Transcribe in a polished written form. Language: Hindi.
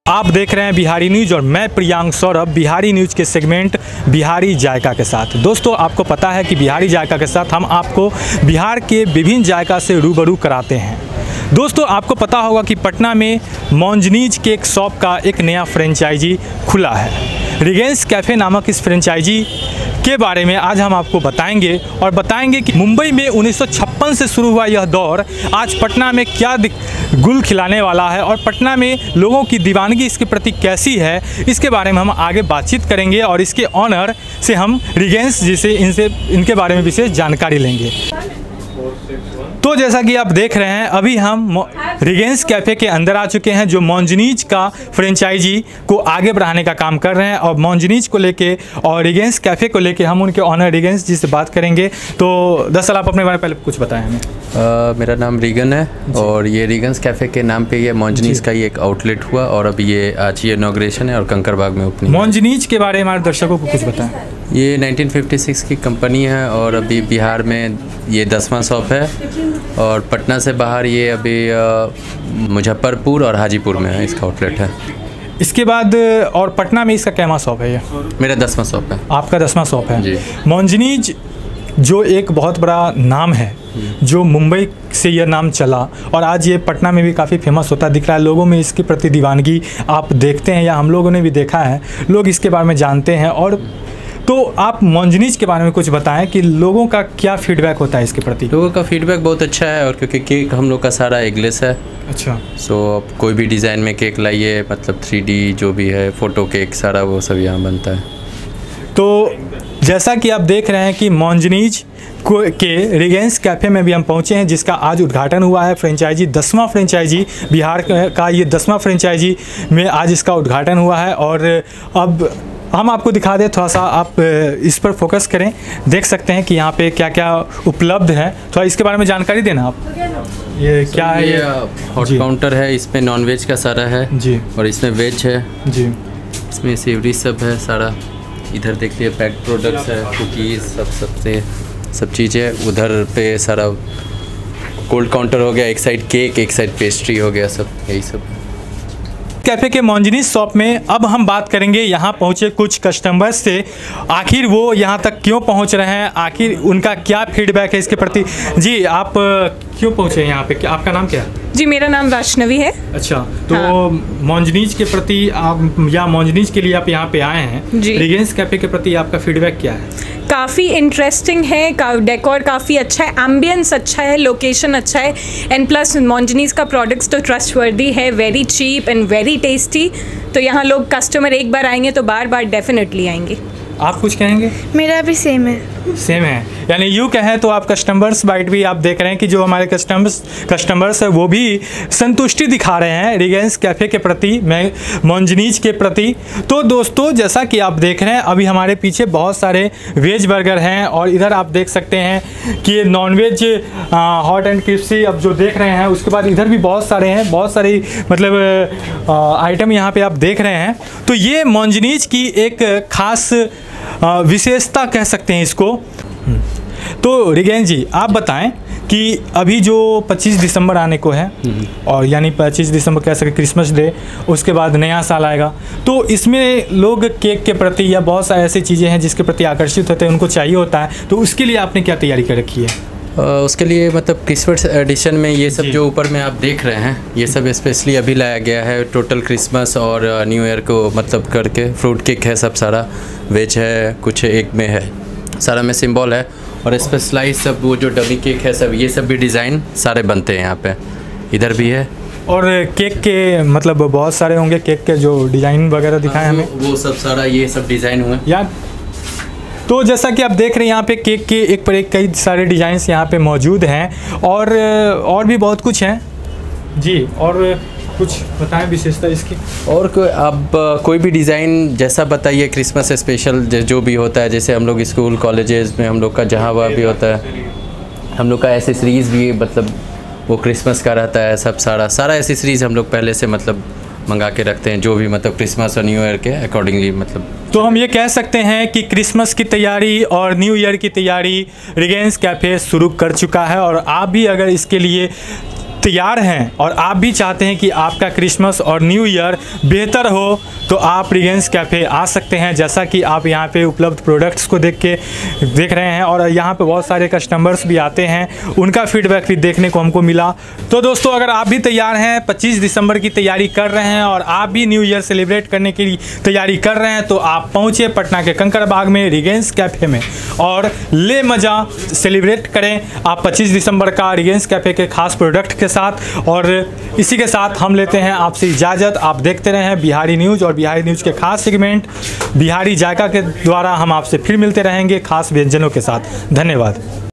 आप देख रहे हैं बिहारी न्यूज़ और मैं प्रियांक सौरभ बिहारी न्यूज़ के सेगमेंट बिहारी जायका के साथ। दोस्तों, आपको पता है कि बिहारी जायका के साथ हम आपको बिहार के विभिन्न जायका से रूबरू कराते हैं। दोस्तों, आपको पता होगा कि पटना में मोंजनीज केक शॉप का एक नया फ्रेंचाइजी खुला है। रिगेंस कैफ़े नामक इस फ्रेंचाइजी के बारे में आज हम आपको बताएंगे कि मुंबई में 1956 से शुरू हुआ यह दौर आज पटना में क्या गुल खिलाने वाला है और पटना में लोगों की दीवानगी इसके प्रति कैसी है, इसके बारे में हम आगे बातचीत करेंगे और इसके ऑनर से हम रिगेंस जी से इनके बारे में विशेष जानकारी लेंगे। तो जैसा कि आप देख रहे हैं, अभी हम रिगेंस कैफ़े के अंदर आ चुके हैं जो मोंजनीज का फ्रेंचाइजी को आगे बढ़ाने का काम कर रहे हैं और मोंजनीज को लेके और रिगेंस कैफ़े को लेके हम उनके ऑनर रिगेंस जी से बात करेंगे। तो दरअसल आप अपने बारे में पहले कुछ बताएं हमें। मेरा नाम रिगन है और ये रिगेंस कैफ़े के नाम पे ये मोंजनीज का ही एक आउटलेट हुआ और अभी ये आज ये इनॉग्रेशन है और कंकरबाग में ओपनिंग। मोंजनीज के बारे में हमारे दर्शकों को कुछ बताएं। ये 1956 की कंपनी है और अभी बिहार में ये 10वां शॉप है और पटना से बाहर ये अभी मुजफ्फरपुर और हाजीपुर में है, इसका आउटलेट है। इसके बाद और पटना में इसका कैमा शॉप है? ये मेरा 10वां शॉप है। आपका 10वां शॉप है जी। मोंजनीज जो एक बहुत बड़ा नाम है, जो मुंबई से यह नाम चला और आज ये पटना में भी काफ़ी फेमस होता दिख रहा है। लोगों में इसके प्रति दीवानगी आप देखते हैं या हम लोगों ने भी देखा है, लोग इसके बारे में जानते हैं। और तो आप मोंजनीज के बारे में कुछ बताएं कि लोगों का क्या फीडबैक होता है इसके प्रति? लोगों का फीडबैक बहुत अच्छा है और क्योंकि केक हम लोग का सारा एगलेस है। अच्छा। सो कोई भी डिज़ाइन में केक लाइए, मतलब 3D जो भी है, फ़ोटो केक सारा वो सब यहाँ बनता है। तो जैसा कि आप देख रहे हैं कि मोंजनीज के रिगेंस कैफ़े में भी हम पहुंचे हैं जिसका आज उद्घाटन हुआ है। फ्रेंचाइजी 10वां फ्रेंचाइजी बिहार का ये 10वां फ्रेंचाइजी में आज इसका उद्घाटन हुआ है। और अब हम आपको दिखा दें, थोड़ा सा आप इस पर फोकस करें, देख सकते हैं कि यहाँ पे क्या क्या उपलब्ध है। थोड़ा इसके बारे में जानकारी देना आप। ये क्या है? ये हॉट काउंटर है, इसमें नॉनवेज का सारा है जी और इसमें वेज है जी। इसमें सेवरी सब है सारा। इधर देखिए पैक प्रोडक्ट्स है, कुकीज़ सब चीज़ें। उधर पे सारा कोल्ड काउंटर हो गया, एक साइड केक एक साइड पेस्ट्री हो गया, सब यही सब। कैफ़े के मोंजनीज शॉप में अब हम बात करेंगे यहाँ पहुँचे कुछ कस्टमर्स से, आखिर वो यहाँ तक क्यों पहुँच रहे हैं, आखिर उनका क्या फीडबैक है इसके प्रति। जी, आप क्यों पहुँचे यहाँ पे? आपका नाम क्या है? जी, मेरा नाम वैष्णवी है। अच्छा, तो हाँ। मोंजनीज के प्रति आप या मोंजनीज के लिए आप यहाँ पे आए हैं, रिगेंस कैफ़े के प्रति आपका फीडबैक क्या है? काफ़ी इंटरेस्टिंग है, डेकोर काफ़ी अच्छा है, एम्बियंस अच्छा है, लोकेशन अच्छा है एंड प्लस मोंजनीज का प्रोडक्ट्स तो ट्रस्टवर्दी है, very cheap and very tasty. तो यहाँ लोग कस्टमर एक बार आएंगे तो बार बार डेफिनेटली आएंगे। आप कुछ कहेंगे? मेरा भी सेम है, यानी यूँ कहें तो आप कस्टमर्स बाइट भी आप देख रहे हैं कि जो हमारे कस्टमर्स है वो भी संतुष्टि दिखा रहे हैं रिगेंस कैफ़े के प्रति, मोंजनीज के प्रति। तो दोस्तों, जैसा कि आप देख रहे हैं, अभी हमारे पीछे बहुत सारे वेज बर्गर हैं और इधर आप देख सकते हैं कि ये नॉनवेज हॉट एंड क्रिस्पी अब जो देख रहे हैं। उसके बाद इधर भी बहुत सारे हैं, बहुत सारी मतलब आइटम यहाँ पे आप देख रहे हैं। तो ये मोंजनीज की एक खास विशेषता कह सकते हैं इसको। तो रिगेन जी, आप बताएं कि अभी जो 25 दिसंबर आने को है और यानी 25 दिसंबर कह सके क्रिसमस डे, उसके बाद नया साल आएगा, तो इसमें लोग केक के प्रति या बहुत सारी ऐसी चीज़ें हैं जिसके प्रति आकर्षित होते हैं, उनको चाहिए होता है। तो उसके लिए आपने क्या तैयारी कर रखी है? उसके लिए मतलब क्रिसमस एडिशन में ये सब जो ऊपर में आप देख रहे हैं, ये सब स्पेशली अभी लाया गया है। टोटल क्रिसमस और न्यू ईयर को मतलब करके फ्रूट केक है, सब सारा वेज है, कुछ एक में है, सारा में सिंबल है और स्पेशलाइज सब वो जो डमी केक है सब, ये सब भी डिज़ाइन सारे बनते हैं यहाँ पे, इधर भी है। और केक के मतलब बहुत सारे होंगे केक के जो डिज़ाइन वगैरह दिखाए हमें, वो सब सारा ये सब डिज़ाइन हुए यार। तो जैसा कि आप देख रहे हैं यहाँ पे केक के एक पर एक कई सारे डिज़ाइंस यहाँ पे मौजूद हैं और भी बहुत कुछ हैं जी। और कुछ बताएं विशेषता इसकी। और कोई भी डिज़ाइन जैसा बताइए, क्रिसमस स्पेशल जो भी होता है, जैसे हम लोग स्कूल कॉलेजेस में हम लोग का जहाँ वहाँ भी होता है, हम लोग का एसेसरीज़ भी मतलब वो क्रिसमस का रहता है, सब सारा एसेसरीज़ हम लोग पहले से मतलब मंगा के रखते हैं, जो भी मतलब क्रिसमस और न्यू ईयर के अकॉर्डिंगली मतलब। तो हम ये कह सकते हैं कि क्रिसमस की तैयारी और न्यू ईयर की तैयारी रिगेंस कैफ़े शुरू कर चुका है और आप भी अगर इसके लिए तैयार हैं और आप भी चाहते हैं कि आपका क्रिसमस और न्यू ईयर बेहतर हो, तो आप रिगेंस कैफ़े आ सकते हैं। जैसा कि आप यहाँ पे उपलब्ध प्रोडक्ट्स को देख रहे हैं और यहाँ पे बहुत सारे कस्टमर्स भी आते हैं, उनका फीडबैक भी देखने को हमको मिला। तो दोस्तों, अगर आप भी तैयार हैं, 25 दिसंबर की तैयारी कर रहे हैं और आप भी न्यू ईयर सेलिब्रेट करने की तैयारी कर रहे हैं, तो आप पहुँचे पटना के कंकड़बाग में रिगेंस कैफ़े में और ले मज़ा सेलिब्रेट करें आप 25 दिसंबर का रिगेंस कैफ़े के खास प्रोडक्ट के साथ। और इसी के साथ हम लेते हैं आपसे इजाज़त। आप देखते रहें बिहारी न्यूज़ और बिहारी न्यूज़ के खास सेगमेंट बिहारी जायका के द्वारा हम आपसे फिर मिलते रहेंगे खास व्यंजनों के साथ। धन्यवाद।